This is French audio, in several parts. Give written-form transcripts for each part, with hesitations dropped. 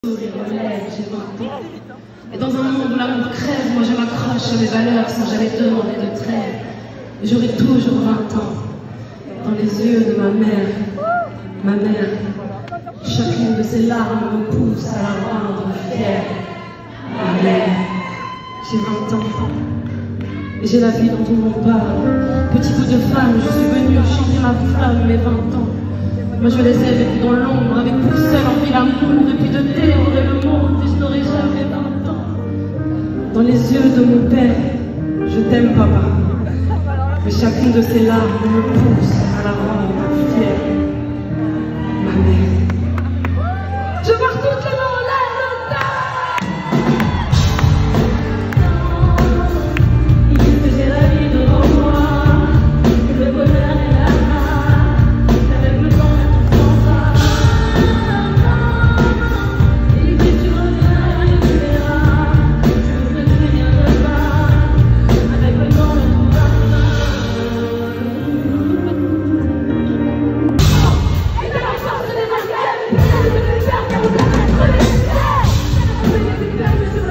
Sourire aux lèvres, j'ai 20 ans. Et dans un monde où l'amour crève, moi je m'accroche à mes valeurs sans jamais demander de trêve. Et j'aurai toujours 20 ans. Dans les yeux de ma mère, chacune de ses larmes me pousse à la rendre fière. Ma mère, j'ai 20 ans. Et j'ai la vie dont tout le monde parle. Petit bout de femme, je suis venue chanter ma flamme, mes 20 ans. Moi je les ai vécus dans l'ombre, avec pour seul envie l'amour, depuis de dévorer le monde, et je n'aurai jamais 20 ans. Dans les yeux de mon père, je t'aime papa, mais chacune de ces larmes me pousse à la rendre fière. Ma mère. Je vois toutes les mains en l'air.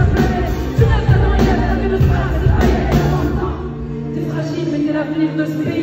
L'avenir de ce pays.